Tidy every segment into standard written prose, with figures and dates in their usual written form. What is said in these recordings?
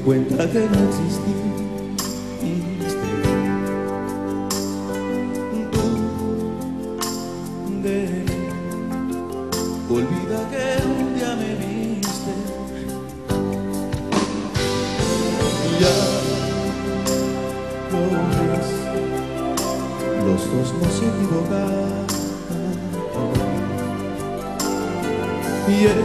cuenta que no exististe. Olvida que un día me viste. Ya lo ves, los dos nos equivocaron. Y es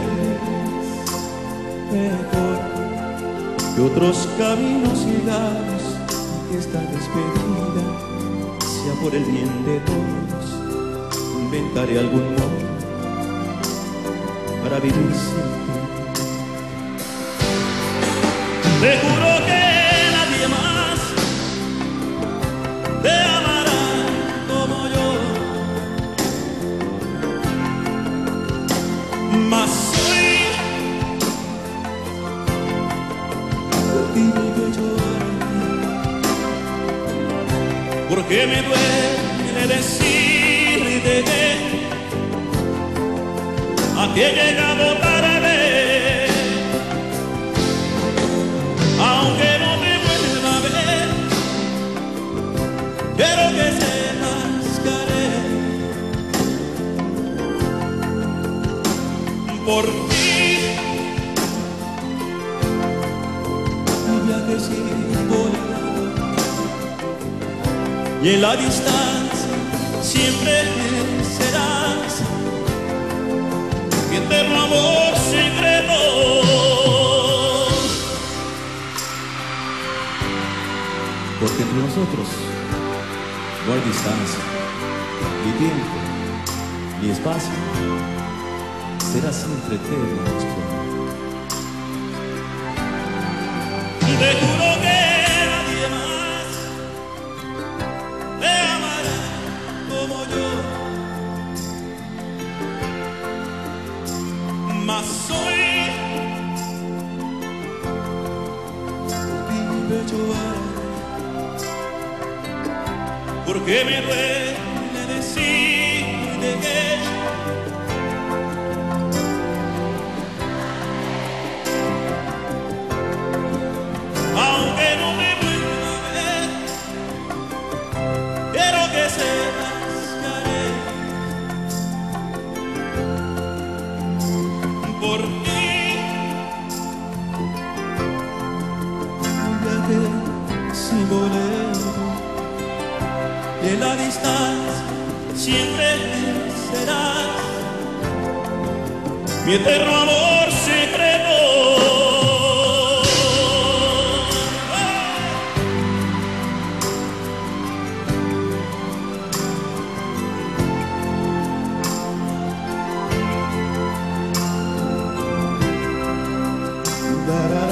mejor que otros caminos sigamos, que esta despedida sea por el bien de todos. Inventaré algún modo para vivir sin ti. Te juro que nadie más te amará como yo, mas soy por ti mi pecho arde, porque me duele decirte que aquí he llegado tarde, aunque no me vuelva a ver, quiero que sepas que haré por ti mi viaje símbolo, y en la distancia siempre serás mi eterno amor secreto. porque entre nosotros no hay distancia, ni tiempo, ni espacio. Será siempre eterno nuestro amor. Te juro que nadie más te amará como yo, mas soy Y mi pecho arde, porque me duele decirte que aunque no me vuelva a ver, quiero que sepas que haré por ti. un viaje símbolo, Y en la distancia siempre serás mi eterno amor secreto. dará